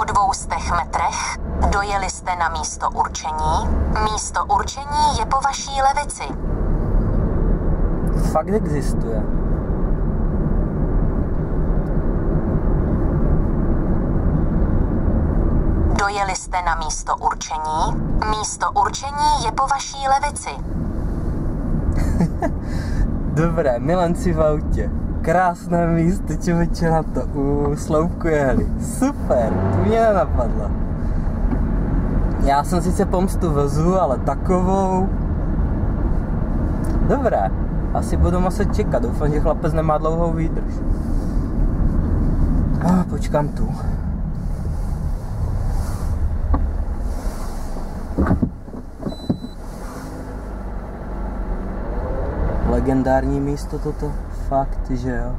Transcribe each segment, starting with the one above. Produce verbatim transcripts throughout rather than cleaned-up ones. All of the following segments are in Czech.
dvou stech metrech dojeli jste na místo určení. Místo určení je po vaší levici. Fakt existuje. Dojeli jste na místo určení. Místo určení je po vaší levici. Dobré, milenci v autě. Krásné místo, člověče na to. U sloupku jehli. Super, to mě nenapadlo. Já jsem sice pomstu vozu, ale takovou... Dobré, asi budu muset čekat. Doufám, že chlapec nemá dlouhou výdrž. Ah, počkám tu. Legendární místo toto, fakt, že jo.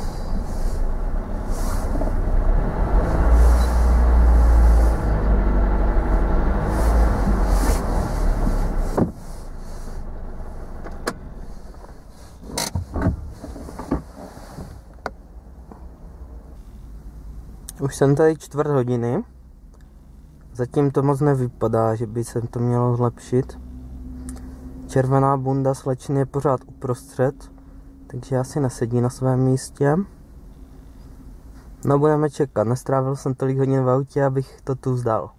Už jsem tady čtvrt hodiny. Zatím to moc nevypadá, že by se to mělo zlepšit. Červená bunda slečny je pořád uprostřed, takže asi nesedí na svém místě. No budeme čekat, nestrávil jsem tolik hodin v autě, abych to tu vzdal.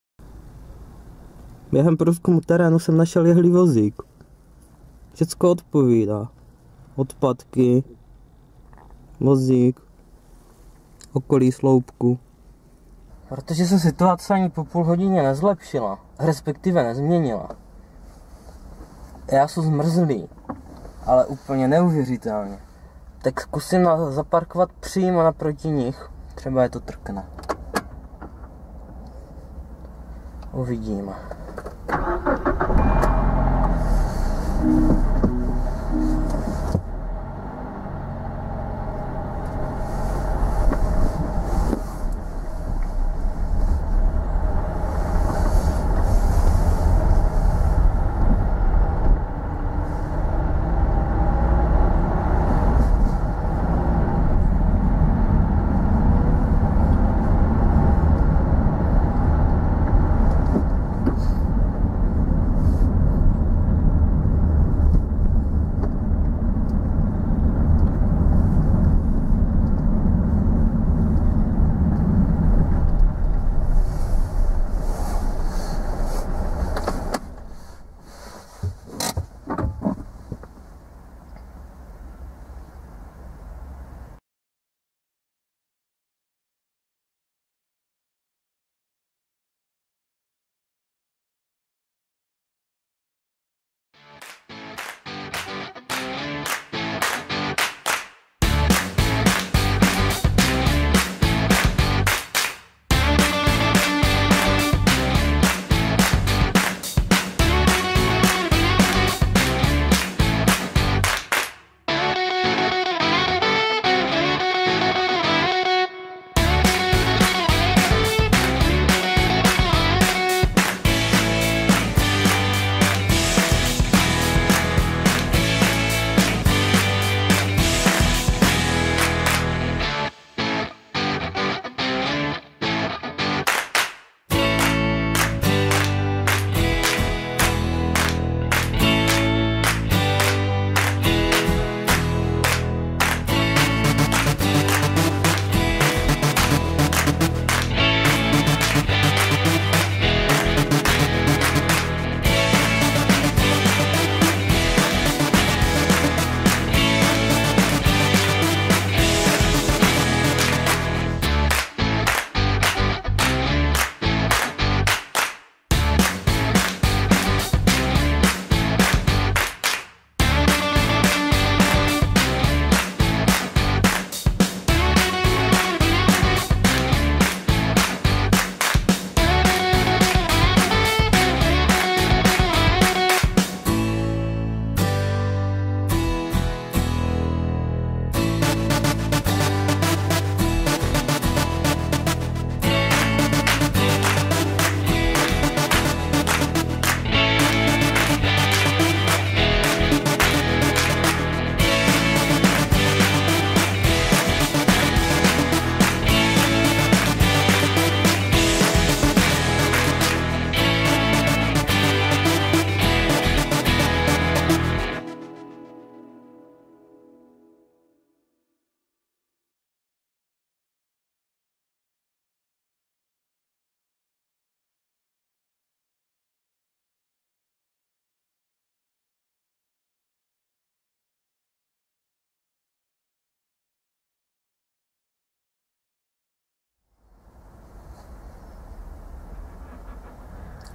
Během průzkumu terénu jsem našel jehlý vozík. Všecko odpovídá. Odpadky, vozík, okolí sloupku. Protože se situace ani po půl hodině nezlepšila, respektive nezměnila. Já jsem zmrzlý, ale úplně neuvěřitelně. Tak zkusím na, zaparkovat přímo naproti nich. Třeba je to trkne. Uvidíme.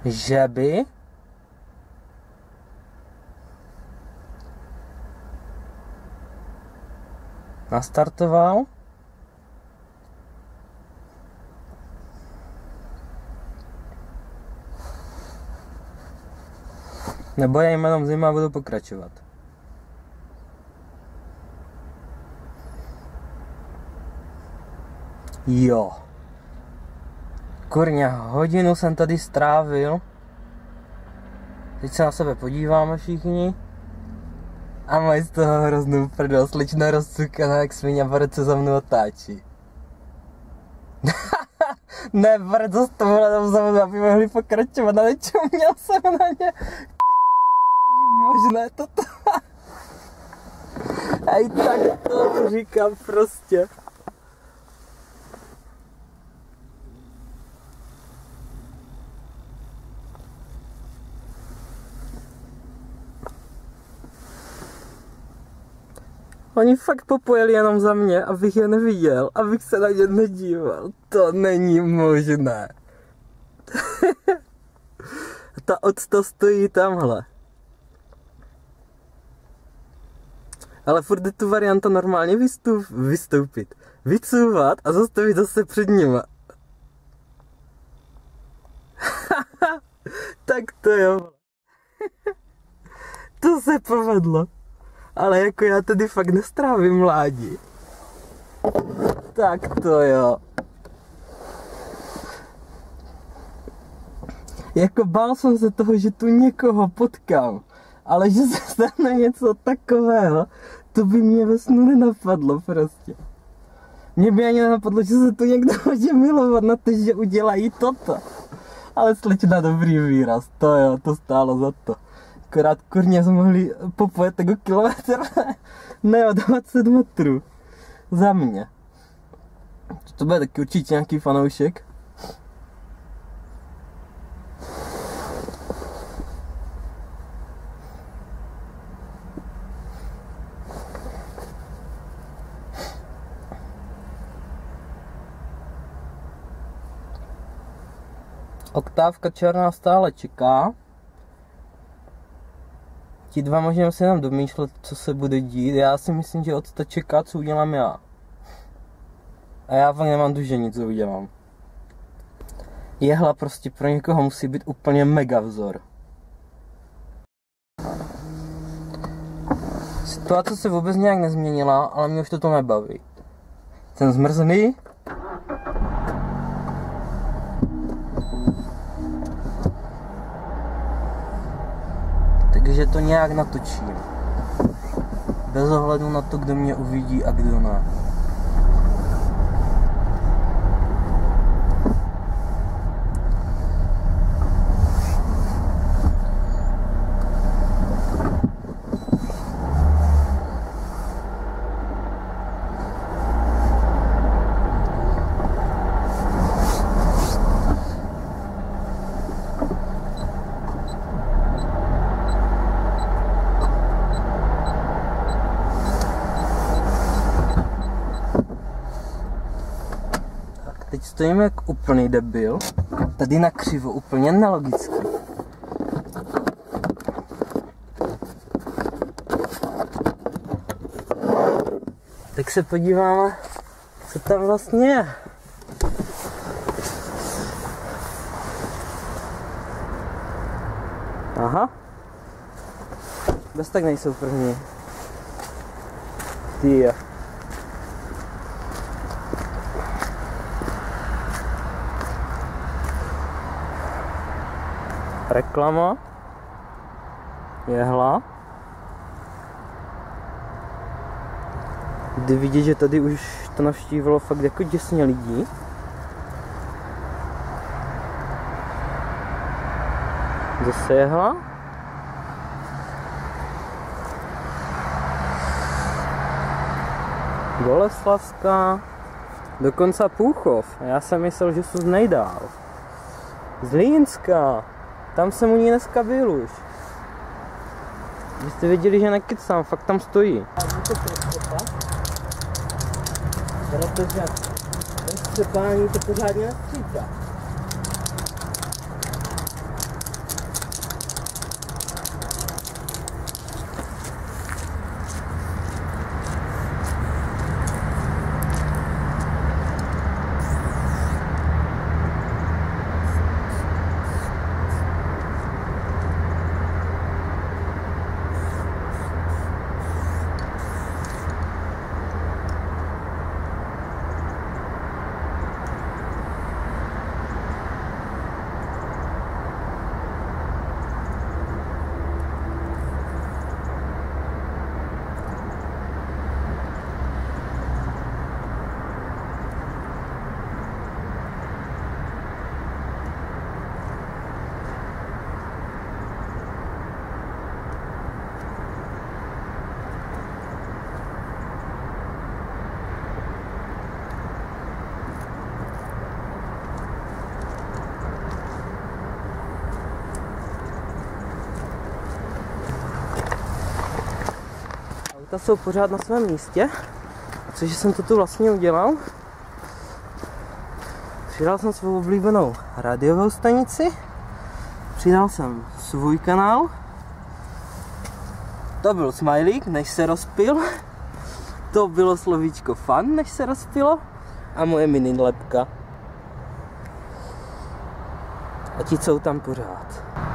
že by nastartoval nebo já jim jenom zima budu pokračovat. Jo. Kurňa, hodinu jsem tady strávil. Teď se na sebe podíváme všichni. A mají z toho hroznou prdel, slečna rozcukaná jak svině, se za mnou otáčí. Ne, brdo, to bylo tam za mnou, aby mohli pokračovat, ale čuměl jsem na ně. Není možné toto. A i tak to říkám prostě. Oni fakt popojeli jenom za mě, abych je neviděl, abych se na ně nedíval. To není možné. Ta octa stojí tamhle. Ale furt je tu varianta normálně vystup, vystoupit, vycouvat a zastavit zase před nima. Tak to jo. To se povedlo. Ale jako já tady fakt nestrávím mládí. Tak to jo. Jako bál jsem se toho, že tu někoho potkám. Ale že se stane něco takového, to by mě ve snu nenapadlo prostě. Mě by ani nenapadlo, že se tu někdo může milovat na to, že udělají toto. Ale slečna, dobrý výraz, to jo, to stálo za to. Akorát kurně jsme mohli popojet jako kilometr, ne o dvacet metrů. Za mě. To bude taky určitě nějaký fanoušek. Oktávka černá stále čeká. Ti dva můžeme si jenom domýšlet, co se bude dít. Já si myslím, že octa čeká, co udělám já. A já fakt nemám dužení, co udělám. Jehla prostě pro někoho musí být úplně mega vzor. Situace se vůbec nějak nezměnila, ale mě už to nebaví. Jsem zmrzný. Takže to nějak natočím. Bez ohledu na to, kdo mě uvidí a kdo ne. Teď stojím jak úplný debil, tady na křivo, úplně nelogicky. Tak se podíváme, co tam vlastně je. Aha. Bez tak nejsou první. Ty. Reklama. Jehla. Kdy vidět, že tady už to navštívilo fakt jako děsně lidí. Zase jehla. Boleslavská. Dokonce Půchov. Já jsem myslel, že jsou z nejdál. Zlínská. Tam jsem u ní dneska byl už. Vy jste věděli, že nekecám, fakt tam stojí. Protože bez přepání to pořádně nestříká. auta jsou pořád na svém místě, což jsem to tu vlastně udělal. Přidal jsem svou oblíbenou rádiovou stanici, přidal jsem svůj kanál, to byl smajlík, než se rozpil, to bylo slovíčko fun, než se rozpilo, a moje mini lepka. A ti jsou tam pořád.